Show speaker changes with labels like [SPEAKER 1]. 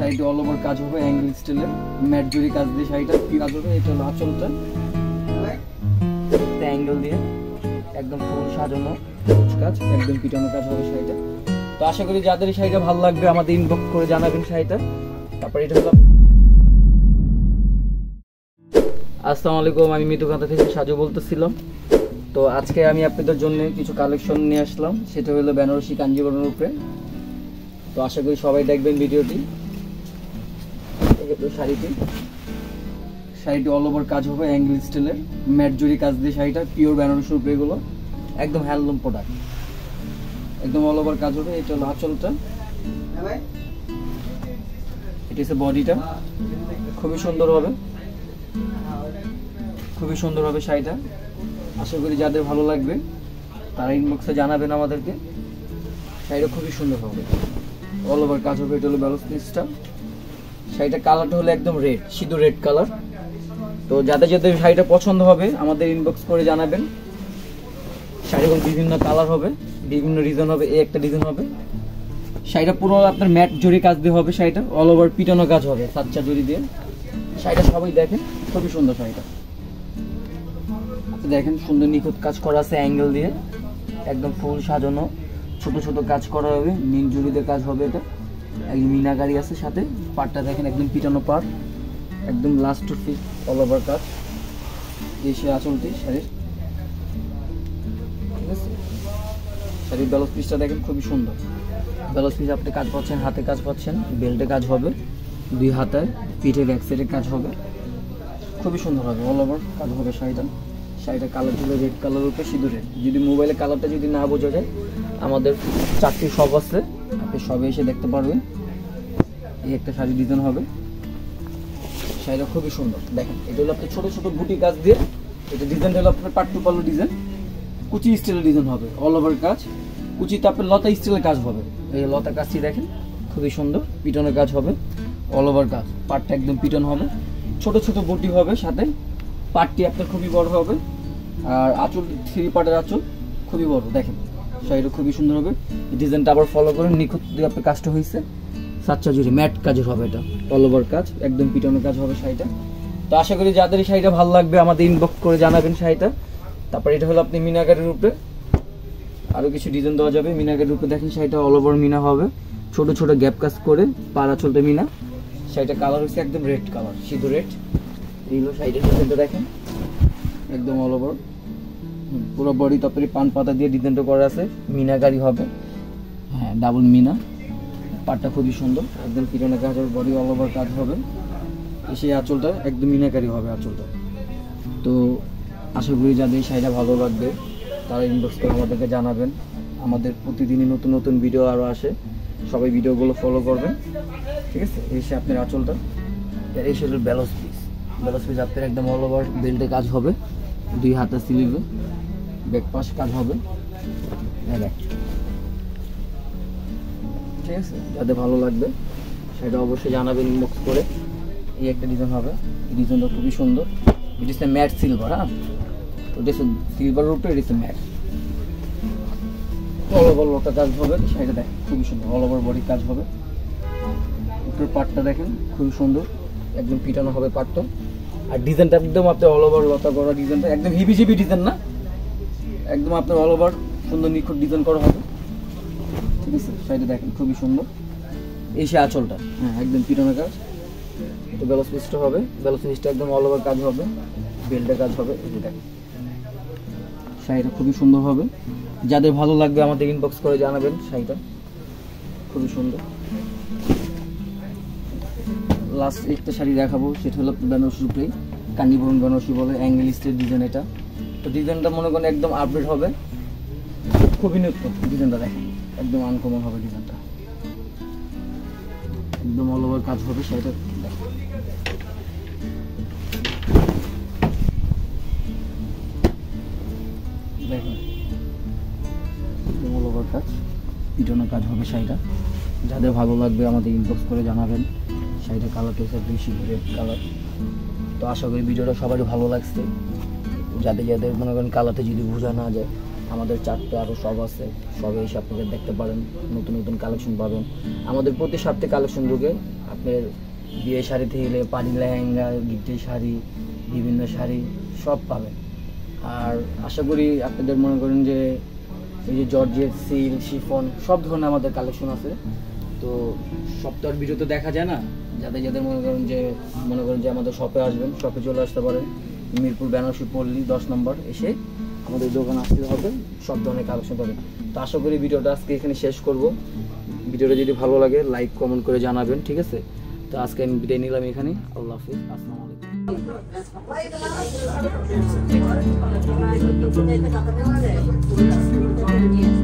[SPEAKER 1] শাড়িটি all over কাজ হবে অ্যাঙ্গেল স্টাইলের ম্যাট জরি কাজ দিয়ে শাড়িটা কাজ হবে। এটা হলো আঁচলটা, অ্যাঙ্গেল দিয়ে একদম ফুল সাজানো কাজ, একদম পিটানো কাজ হবে শাড়িটা। তো আশা করি যাদের এই শাড়িটা ভালো লাগবে আমাদের ইনবক্স করে জানাবেন শাড়িটা। তারপর এটা হলো আসসালামু আলাইকুম, আমি মিতু কাঁথা থেকে সাজু বলতেছিলাম। তো আজকে আমি আপনাদের জন্য কিছু কালেকশন নিয়ে আসলাম, সেটা হলো বেনারসি কাঞ্জিবরমের উপরে। তো আশা করি সবাই দেখবেন ভিডিওটি। শাড়িটি অল ওভার কাজ হবে অ্যাঙ্গেল স্টাইলের ম্যাট জরি কাজ দিয়ে শাড়িটা, পিওর বেনারসির উপরে, এগুলো একদম হ্যান্ডলুম প্রোডাক্ট, একদম অল ওভার কাজ হবে। এটা হলো আঁচলটা, এটা হচ্ছে বডিটা, খুবই সুন্দর হবে, খুবই সুন্দর হবে শাড়িটা। আশা করি যাদের ভালো লাগবে তারা ইনবক্সে জানাবেন আমাদেরকে। শাড়িটা খুবই সুন্দর হবে, অল ওভার কাজ হবে। এটা হলো ব্লাউজ পিসটা, শাড়িটা কালারটা হলো একদম রেড, সিঁদুর রেড কালার। তো যাদের যাদের শাড়িটা পছন্দ হবে আমাদের ইনবক্স করে জানাবেন। শাড়িগুলো বিভিন্ন কালার হবে, বিভিন্ন ডিজাইন হবে, এই একটা ডিজাইন হবে। শাড়িটা পুরো আপনার ম্যাট জরি কাজ দিয়ে হবে, শাড়িটা অল ওভার পিটানো কাজ হবে সাচ্চা জরি দিয়ে। শাড়িটা সবাই দেখেন, খুবই সুন্দর শাড়িটা। দেখেন সুন্দর নিখুঁত কাজ করা আছে অ্যাঙ্গেল দিয়ে, একদম ফুল সাজানো, ছোট ছোট কাজ করা হবে, মিল জরিতে কাজ হবে। এটা একদম মিনাকারি আছে সাথে, পাটটা দেখেন একদম পিটানো পাট, একদম last two feet all over কাজ। এসে আঁচলটি শাড়ির, ঠিক আছে। শাড়ির ব্লাউজ পিসটা দেখেন খুবই সুন্দর। ব্লাউজ পিস আপনি কাজ পাচ্ছেন, হাতে কাজ পাচ্ছেন, বেল্টে কাজ হবে, দুই হাতায় পিঠের এক সাইডে কাজ হবে, খুবই সুন্দর হবে, অল ওভার কাজ হবে শাড়িটা। শাড়িটা কালার ছিল রেড কালার উপরে সিঁদুর রেড। যদি মোবাইলে কালারটা যদি না বোঝা যায়, আমাদের 4টি শপ আছে, আপনি সবে এসে দেখতে পারবেন। এই একটা শাড়ি ডিজাইন হবে, শাড়িটা খুবই সুন্দর। দেখেন এটা হলো আপনার ছোটো ছোটো বুটি কাজ দিয়ে, এটা ডিজাইনটা হলো আপনার পাট্টু পাল্লু ডিজাইন, কুচি স্টাইলের ডিজাইন হবে, অল ওভার কাজ। কুচিতে আপনার লতা স্টাইলের কাজ হবে, এই লতা কাজটি দেখেন খুবই সুন্দর, পিটনের কাজ হবে, অল ওভার কাজ। পাটটা একদম পিটন হবে, ছোট ছোট বুটি হবে সাথে, পাটটি আপনার খুবই বড় হবে। আর আঁচল 3 পাটের আঁচল খুবই বড়, দেখেন শাড়িটা খুবই সুন্দর হবে। ডিজাইনটা আবার ফলো করেন, নিখুঁত দিয়ে আপনার কাজটা হয়েছে সাচ্চা জুড়ি ম্যাট কাজের হবে, এটা অল ওভার কাজ, একদম পিটানো কাজ হবে শাড়িটা। তো আশা করি যাদের এই শাড়িটা ভালো লাগবে আমাদের ইনবক্স করে জানাবেন শাড়িটা। তারপর এটা হলো আপনি মিনাকারির উপরে, আরও কিছু ডিজাইন দেওয়া যাবে মিনাকারির উপরে। দেখেন শাড়িটা অল ওভার মিনা হবে, ছোট ছোট গ্যাপ কাজ করে পার আঁচলটা মিনা। শাড়িটা কালার হচ্ছে একদম রেড কালার, সিঁদুর রেড। এইগুলো শাড়িটার ডিজাইনটা দেখেন একদম অল ওভার, পুরো বডি তারপরে পান পাতা দিয়ে ডিজাইনটা করা আছে, মিনাকারি হবে, হ্যাঁ ডাবল মিনা। পাটটা খুবই সুন্দর, একদম পিটানো কাজ হবে, বডি অল ওভার কাজ হবে। সেই আঁচলটা একদম মিনাকারি হবে আঁচলটা। তো আশা করি যাদের এই শাড়িটা ভালো লাগবে তারা ইনবক্স করে আমাদেরকে জানাবেন। আমাদের প্রতিদিনই নতুন নতুন ভিডিও আরও আসে, সবাই ভিডিওগুলো ফলো করবেন, ঠিক আছে। এসে আপনার আঁচলটা, এই সেলের ব্লাউজ পিস, ব্লাউজ পিস আপনার একদম অল ওভার বেল্টে কাজ হবে, 2 হাতা স্লিভে ব্যাক পাশ কাজ হবে, ঠিক আছে। যাদের ভালো লাগবে সেটা অবশ্যই জানাবেন ইনবক্স করে। এই একটা ডিজাইন হবে, এই ডিজাইনটা খুবই সুন্দর। এটা হচ্ছে ম্যাট সিলভার, হ্যাঁ ওটা হচ্ছে সিলভারের উপরে, এটা হচ্ছে ম্যাট, অল ওভার লতা কাজ হবে। শাড়িটা দেখেন খুবই সুন্দর, অল ওভার বডি কাজ হবে। উপরের পাটটা দেখেন খুবই সুন্দর, একদম পিটানো হবে পাটটা। আর ডিজাইনটা একদম আপনার অল ওভার লতা করা ডিজাইনটা, একদম হিবি জিবি ডিজাইন না, একদম আপনার অল ওভার সুন্দর নিখুঁত ডিজাইন করা হবে, ঠিক আছে। শাড়িটা দেখেন খুবই সুন্দর। এই সে আঁচলটা, হ্যাঁ একদম পিটানো কাজ। এটা ব্লাউজ পিসটা হবে, ব্লাউজ পিসটা একদম অল ওভার কাজ হবে, বেল্টে কাজ হবে। এই দেখেন শাড়িটা খুবই সুন্দর হবে, যাদের ভালো লাগবে আমাদের ইনবক্স করে জানাবেন। শাড়িটা খুবই সুন্দর। লাস্ট একটা শাড়ি দেখাবো, সেটা হলো বেনারসির উপরেই, কাঞ্জিবরম বেনারসি বলে, অ্যাঙ্গেল স্টাইল ডিজাইন এটা। তো ডিজাইনটা মনে করেন একদম আপডেট হবে, খুবই নতুন ডিজাইনটা দেখেন, একদম আনকমন হবে ডিজাইনটা, একদম অল ওভার কাজ হবে। শাড়িটা দেখেন অল ওভার কাজ, পিটানো কাজ হবে শাড়িটা। যাদের ভালো লাগবে আমাদের ইনবক্স করে জানাবেন। শাড়িটা কালারটা হচ্ছে বেশি রেড কালার। তো আশা করি ভিডিওটা সবারই ভালো লাগছে। যাদের যাদের মনে করেন কালারটা যদি বোঝা না যায় আমাদের চারটে আরও সব আছে, সবে এসে আপনাদের দেখতে পারেন, নতুন নতুন কালেকশন পাবেন। আমাদের প্রতি সপ্তাহে কালেকশন ঢুকে, আপনার বিয়ে শাড়ি থেকে পাড়ি লেহেঙ্গা, গিফটের শাড়ি, বিভিন্ন শাড়ি সব পাবেন। আর আশা করি আপনাদের মনে করেন যে এই যে জর্জেট, সিল্ক, শিফন সব ধরনের আমাদের কালেকশন আছে। তো সপ্তাহের ভিডিও তো দেখা যায় না, যাদের মনে করেন যে আমাদের শপে আসবেন, শপে চলে আসতে পারেন। মিরপুর বেনারসি পল্লী 10 নম্বর এসে আমাদের দোকানে আসতে হবে, সব ধরনের কালেকশন পাবেন। তো আশা করি ভিডিওটা আজকে এখানে শেষ করব। ভিডিওটা যদি ভালো লাগে লাইক কমেন্ট করে জানাবেন, ঠিক আছে? তো আজকে আমি বিদায় নিলাম এখানে। আল্লাহ হাফিজ, আসসালামু আলাইকুম।